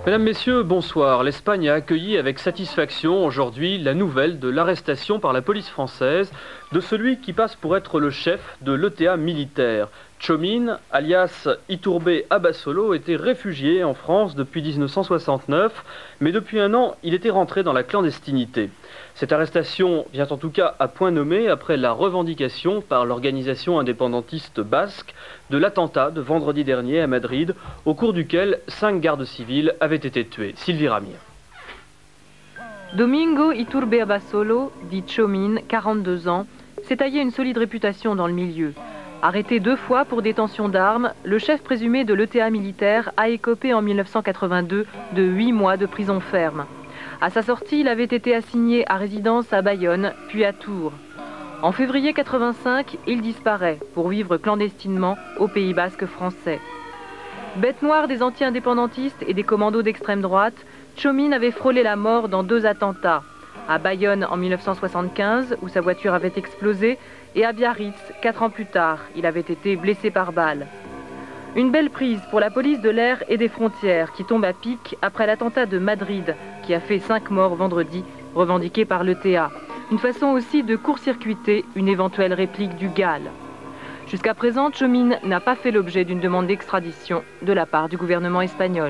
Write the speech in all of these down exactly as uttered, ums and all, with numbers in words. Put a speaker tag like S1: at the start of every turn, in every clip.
S1: Mesdames, Messieurs, bonsoir. L'Espagne a accueilli avec satisfaction aujourd'hui la nouvelle de l'arrestation par la police française de celui qui passe pour être le chef de l'E T A militaire. Chomín, alias Iturbé Abasolo, était réfugié en France depuis mille neuf cent soixante-neuf, mais depuis un an, il était rentré dans la clandestinité. Cette arrestation vient en tout cas à point nommé après la revendication par l'organisation indépendantiste basque de l'attentat de vendredi dernier à Madrid, au cours duquel cinq gardes civils avaient été tués. Sylvie Ramir.
S2: Domingo Iturbé Abasolo, dit Chomín, quarante-deux ans, s'est taillé une solide réputation dans le milieu. Arrêté deux fois pour détention d'armes, le chef présumé de l'E T A militaire a écopé en mille neuf cent quatre-vingt-deux de huit mois de prison ferme. À sa sortie, il avait été assigné à résidence à Bayonne, puis à Tours. En février mille neuf cent quatre-vingt-cinq, il disparaît pour vivre clandestinement au Pays basque français. Bête noire des anti-indépendantistes et des commandos d'extrême droite, Chomín avait frôlé la mort dans deux attentats. À Bayonne en mille neuf cent soixante-quinze, où sa voiture avait explosé, et à Biarritz, quatre ans plus tard, il avait été blessé par balle. Une belle prise pour la police de l'air et des frontières qui tombe à pic après l'attentat de Madrid, qui a fait cinq morts vendredi, revendiqué par l'E T A. Une façon aussi de court-circuiter une éventuelle réplique du GAL. Jusqu'à présent, Chomín n'a pas fait l'objet d'une demande d'extradition de la part du gouvernement espagnol.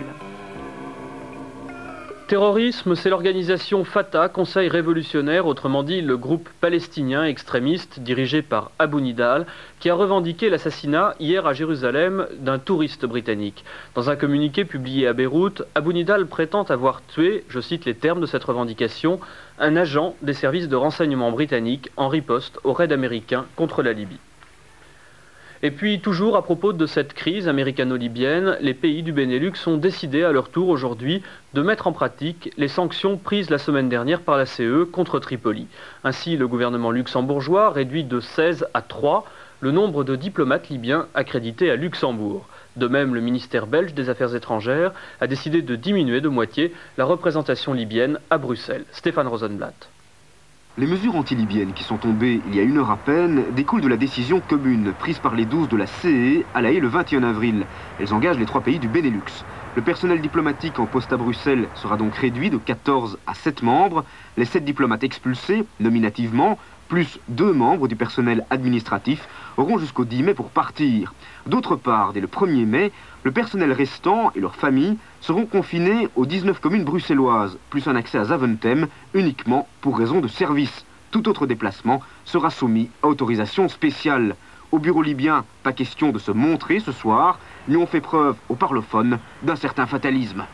S1: Terrorisme, c'est l'organisation Fatah, Conseil révolutionnaire, autrement dit le groupe palestinien extrémiste dirigé par Abu Nidal, qui a revendiqué l'assassinat hier à Jérusalem d'un touriste britannique. Dans un communiqué publié à Beyrouth, Abu Nidal prétend avoir tué, je cite les termes de cette revendication, un agent des services de renseignement britanniques en riposte au raid américain contre la Libye. Et puis, toujours à propos de cette crise américano-libyenne, les pays du Benelux ont décidé à leur tour aujourd'hui de mettre en pratique les sanctions prises la semaine dernière par la C E E contre Tripoli. Ainsi, le gouvernement luxembourgeois réduit de seize à trois le nombre de diplomates libyens accrédités à Luxembourg. De même, le ministère belge des Affaires étrangères a décidé de diminuer de moitié la représentation libyenne à Bruxelles. Stéphane Rosenblatt.
S3: Les mesures anti-libyennes qui sont tombées il y a une heure à peine découlent de la décision commune prise par les douze de la C E E à La Haye le vingt et un avril. Elles engagent les trois pays du Benelux. Le personnel diplomatique en poste à Bruxelles sera donc réduit de quatorze à sept membres. Les sept diplomates expulsés, nominativement, plus deux membres du personnel administratif, auront jusqu'au dix mai pour partir. D'autre part, dès le premier mai, le personnel restant et leurs familles seront confinés aux dix-neuf communes bruxelloises, plus un accès à Zaventem uniquement pour raison de service. Tout autre déplacement sera soumis à autorisation spéciale. Au bureau libyen, pas question de se montrer ce soir, mais on fait preuve aux parlophones d'un certain fatalisme.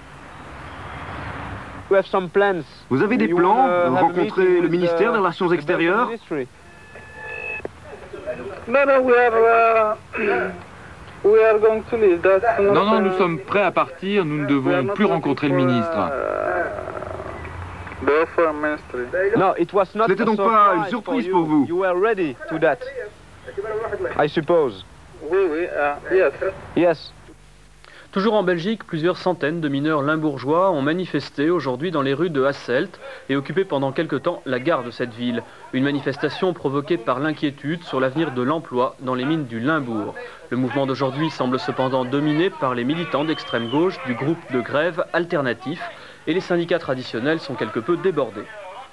S3: Vous avez des plans de rencontrer le ministère des Relations extérieures?
S4: Non, non, nous sommes prêts à partir, nous ne devons plus rencontrer le ministre.
S3: Ce n'était donc pas une surprise pour vous?
S5: Oui, oui,
S3: Yes.
S1: Toujours en Belgique, plusieurs centaines de mineurs limbourgeois ont manifesté aujourd'hui dans les rues de Hasselt et occupé pendant quelque temps la gare de cette ville. Une manifestation provoquée par l'inquiétude sur l'avenir de l'emploi dans les mines du Limbourg. Le mouvement d'aujourd'hui semble cependant dominé par les militants d'extrême gauche du groupe de grève alternatif et les syndicats traditionnels sont quelque peu débordés.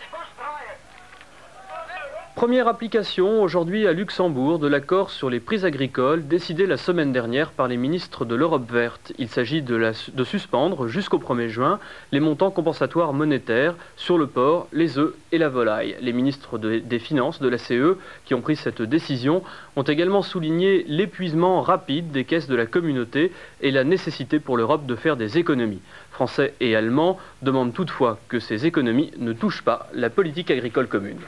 S1: Première application aujourd'hui à Luxembourg de l'accord sur les prix agricoles décidé la semaine dernière par les ministres de l'Europe verte. Il s'agit de, la, de suspendre jusqu'au premier juin les montants compensatoires monétaires sur le porc, les œufs et la volaille. Les ministres de, des Finances de la C E E qui ont pris cette décision ont également souligné l'épuisement rapide des caisses de la communauté et la nécessité pour l'Europe de faire des économies. Français et Allemands demandent toutefois que ces économies ne touchent pas la politique agricole commune.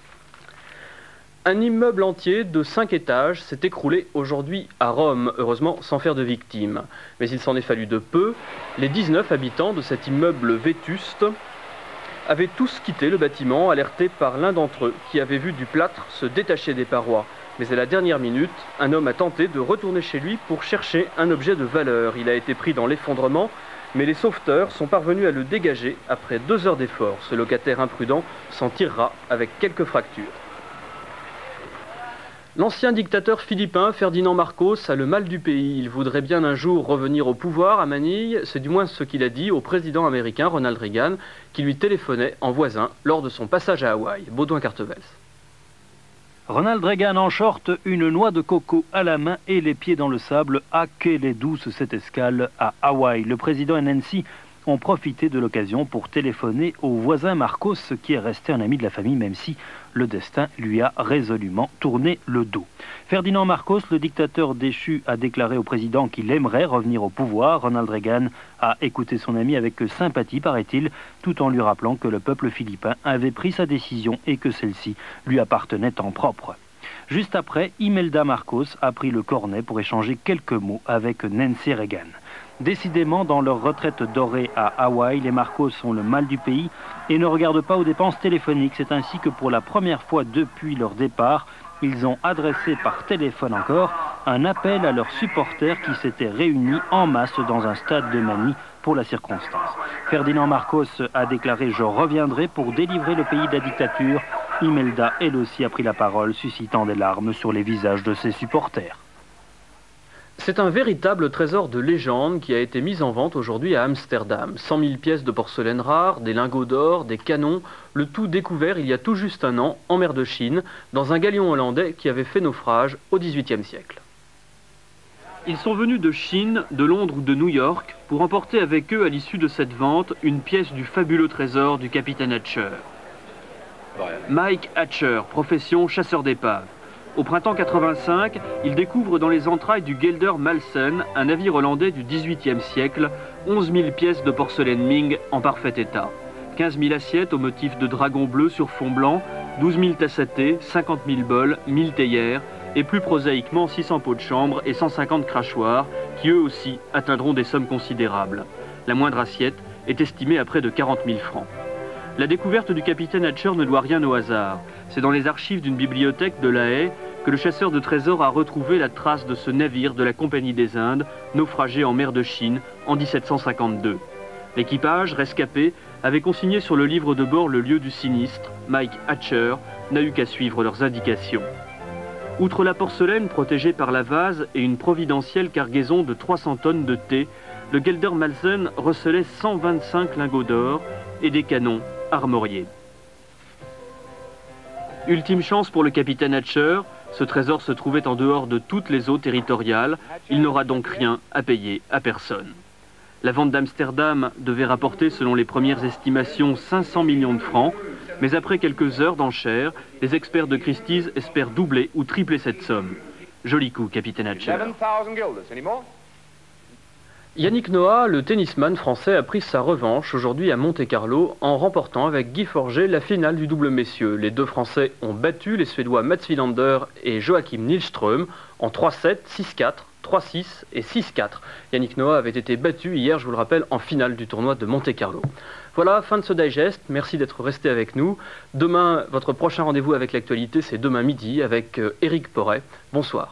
S1: Un immeuble entier de cinq étages s'est écroulé aujourd'hui à Rome, heureusement sans faire de victimes. Mais il s'en est fallu de peu. Les dix-neuf habitants de cet immeuble vétuste avaient tous quitté le bâtiment, alertés par l'un d'entre eux qui avait vu du plâtre se détacher des parois. Mais à la dernière minute, un homme a tenté de retourner chez lui pour chercher un objet de valeur. Il a été pris dans l'effondrement, mais les sauveteurs sont parvenus à le dégager après deux heures d'efforts. Ce locataire imprudent s'en tirera avec quelques fractures. L'ancien dictateur philippin Ferdinand Marcos a le mal du pays. Il voudrait bien un jour revenir au pouvoir à Manille. C'est du moins ce qu'il a dit au président américain Ronald Reagan, qui lui téléphonait en voisin lors de son passage à Hawaï. Baudouin Cartevels.
S6: Ronald Reagan en short, une noix de coco à la main et les pieds dans le sable. Ah, quelle est douce cette escale à Hawaï. Le président et Nancy ont profité de l'occasion pour téléphoner au voisin Marcos, qui est resté un ami de la famille, même si le destin lui a résolument tourné le dos. Ferdinand Marcos, le dictateur déchu, a déclaré au président qu'il aimerait revenir au pouvoir. Ronald Reagan a écouté son ami avec sympathie, paraît-il, tout en lui rappelant que le peuple philippin avait pris sa décision et que celle-ci lui appartenait en propre. Juste après, Imelda Marcos a pris le cornet pour échanger quelques mots avec Nancy Reagan. Décidément, dans leur retraite dorée à Hawaï, les Marcos ont le mal du pays et ne regardent pas aux dépenses téléphoniques. C'est ainsi que pour la première fois depuis leur départ, ils ont adressé par téléphone encore un appel à leurs supporters qui s'étaient réunis en masse dans un stade de Manille pour la circonstance. Ferdinand Marcos a déclaré « Je reviendrai pour délivrer le pays de la dictature ». Imelda, elle aussi, a pris la parole, suscitant des larmes sur les visages de ses supporters.
S1: C'est un véritable trésor de légende qui a été mis en vente aujourd'hui à Amsterdam. cent mille pièces de porcelaine rare, des lingots d'or, des canons, le tout découvert il y a tout juste un an en mer de Chine, dans un galion hollandais qui avait fait naufrage au dix-huitième siècle. Ils sont venus de Chine, de Londres ou de New York pour emporter avec eux à l'issue de cette vente une pièce du fabuleux trésor du capitaine Hatcher. Mike Hatcher, profession chasseur d'épaves. Au printemps quatre-vingt-cinq, il découvre dans les entrailles du Gelder Malsen, un navire hollandais du dix-huitième siècle, onze mille pièces de porcelaine Ming en parfait état. quinze mille assiettes au motif de dragon bleu sur fond blanc, douze mille tasses à thé, cinquante mille bols, mille théières, et plus prosaïquement six cents pots de chambre et cent cinquante crachoirs, qui eux aussi atteindront des sommes considérables. La moindre assiette est estimée à près de quarante mille francs. La découverte du capitaine Hatcher ne doit rien au hasard. C'est dans les archives d'une bibliothèque de La Haye que le chasseur de trésors a retrouvé la trace de ce navire de la Compagnie des Indes, naufragé en mer de Chine en mille sept cent cinquante-deux. L'équipage, rescapé, avait consigné sur le livre de bord le lieu du sinistre. Mike Hatcher n'a eu qu'à suivre leurs indications. Outre la porcelaine protégée par la vase et une providentielle cargaison de trois cents tonnes de thé, le Gelder Malsen recelait cent vingt-cinq lingots d'or et des canons armoriés. Ultime chance pour le capitaine Hatcher, ce trésor se trouvait en dehors de toutes les eaux territoriales, il n'aura donc rien à payer à personne. La vente d'Amsterdam devait rapporter, selon les premières estimations, cinq cents millions de francs, mais après quelques heures d'enchères, les experts de Christie's espèrent doubler ou tripler cette somme. Joli coup, capitaine Hatcher. Yannick Noah, le tennisman français, a pris sa revanche aujourd'hui à Monte-Carlo en remportant avec Guy Forget la finale du double messieurs. Les deux Français ont battu les Suédois Mats Wilander et Joachim Nilström en trois sept, six quatre, trois six et six quatre. Yannick Noah avait été battu hier, je vous le rappelle, en finale du tournoi de Monte-Carlo. Voilà, fin de ce digest. Merci d'être resté avec nous. Demain, votre prochain rendez-vous avec l'actualité, c'est demain midi avec Éric Porret. Bonsoir.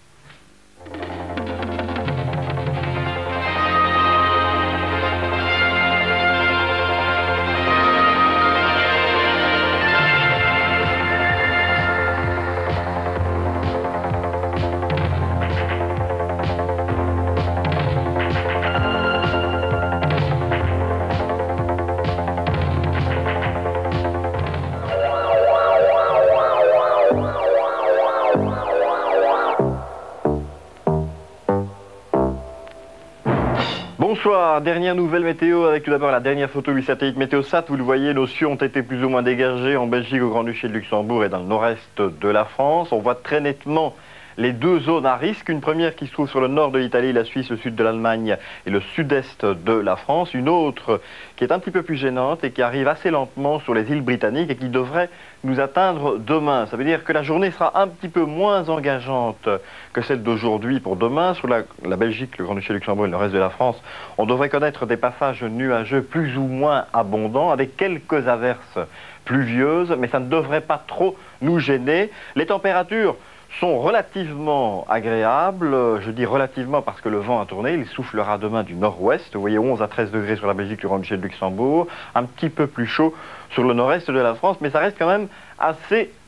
S7: Bonsoir, dernière nouvelle météo avec tout d'abord la dernière photo du satellite Météosat. Vous le voyez, nos cieux ont été plus ou moins dégagés en Belgique, au Grand-Duché de Luxembourg et dans le nord-est de la France. On voit très nettement les deux zones à risque. Une première qui se trouve sur le nord de l'Italie, la Suisse, le sud de l'Allemagne et le sud-est de la France. Une autre qui est un petit peu plus gênante et qui arrive assez lentement sur les îles britanniques et qui devrait nous atteindre demain. Ça veut dire que la journée sera un petit peu moins engageante que celle d'aujourd'hui pour demain. Sur la, la Belgique, le Grand-Duché de Luxembourg et le reste de la France, on devrait connaître des passages nuageux plus ou moins abondants avec quelques averses pluvieuses, mais ça ne devrait pas trop nous gêner. Les températures sont relativement agréables, je dis relativement parce que le vent a tourné, il soufflera demain du nord-ouest, vous voyez onze à treize degrés sur la Belgique, le Grand-Duché de Luxembourg, un petit peu plus chaud sur le nord-est de la France, mais ça reste quand même assez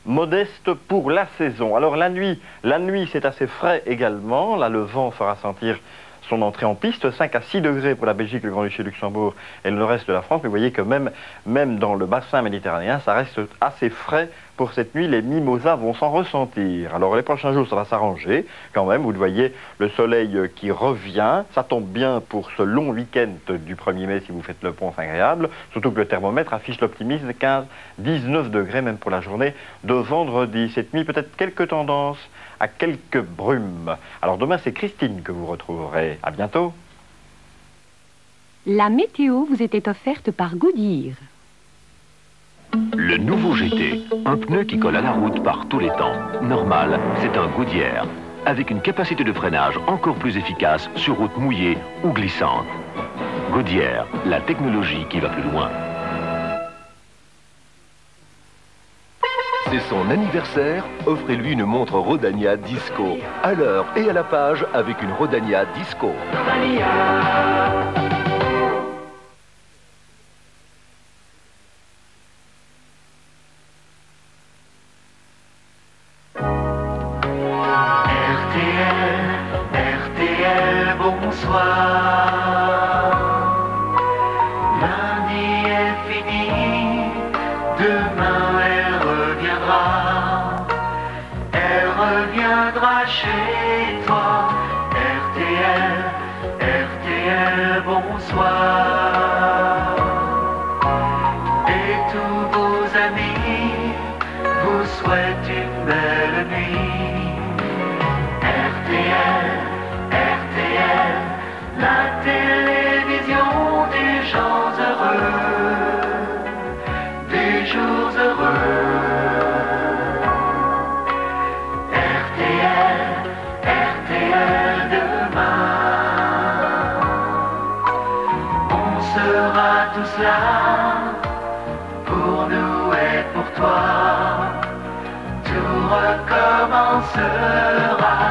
S7: modeste pour la saison. Alors la nuit, la nuit c'est assez frais également. Là, le vent fera sentir son entrée en piste, cinq à six degrés pour la Belgique, le Grand-Duché de Luxembourg et le reste de la France. Mais vous voyez que même, même dans le bassin méditerranéen, ça reste assez frais pour cette nuit. Les mimosas vont s'en ressentir. Alors les prochains jours, ça va s'arranger quand même. Vous le voyez, le soleil qui revient. Ça tombe bien pour ce long week-end du premier mai si vous faites le pont, c'est agréable. Surtout que le thermomètre affiche l'optimisme de quinze à dix-neuf degrés même pour la journée de vendredi. Cette nuit, peut-être quelques tendances à quelques brumes. Alors demain, c'est Christine que vous retrouverez. À bientôt.
S8: La météo vous était offerte par Goodyear.
S9: Le nouveau G T, un pneu qui colle à la route par tous les temps. Normal, c'est un Goodyear, avec une capacité de freinage encore plus efficace sur route mouillée ou glissante. Goodyear, la technologie qui va plus loin.
S10: C'est son anniversaire, offrez-lui une montre Rodania Disco. À l'heure et à la page avec une Rodania Disco.
S11: R T L, R T L, bonsoir. Lundi est fini, demain elle reviendra. Elle reviendra chez toi. R T L, R T L, bonsoir. Et tous vos amis vous souhaitent une belle nuit. R T L, R T L, la télévision des gens heureux, des jours heureux. R T L, R T L, demain, on sera tous là, pour nous et pour toi, tout recommencera.